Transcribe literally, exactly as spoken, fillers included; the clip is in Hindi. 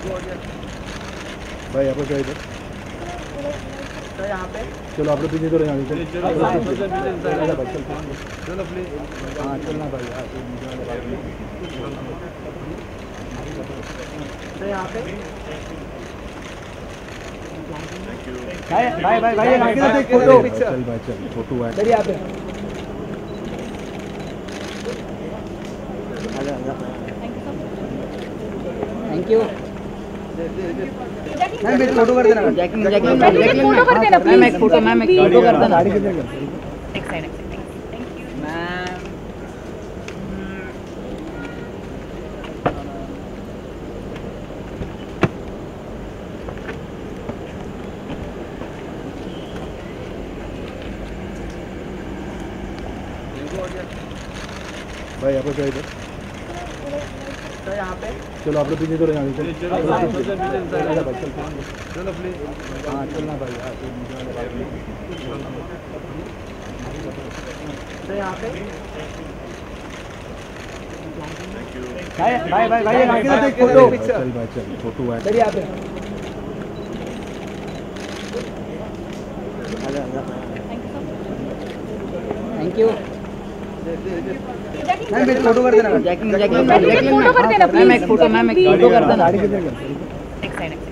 भाई आपको क्या इधर तो यहाँ पे चलो आप लोग पीछे तो जाने चलो चलो प्लीज। हाँ चलना भाई तो यहाँ पे भाई भाई भाई भाई आगे तो देख फोटो चल भाई चल फोटो है इधर यहाँ पे थैंक यू मैम एक फोटो कर देना जैकलिन जैकलिन जैकलिन फोटो कर देना मैम एक फोटो मैम एक फोटो कर देना गाड़ी किधर कर एक साइड एक साइड थैंक यू मैम भाई आपको क्या इधर तो यहाँ पे चलो आप लोग पीछे तो जाने चलो चलो प्लीज। हाँ चलना भाई तो यहाँ पे भाई भाई भाई भाई आगे तो देख फोटो चल भाई चल फोटो है इधर यहाँ पे थैंक यू मैम एक फोटो कर देना जैकलिन जैकलिन जैकलिन फोटो कर देना मैम एक फोटो मैम एक फोटो कर देना गाड़ी किधर कर एक साइड एक साइड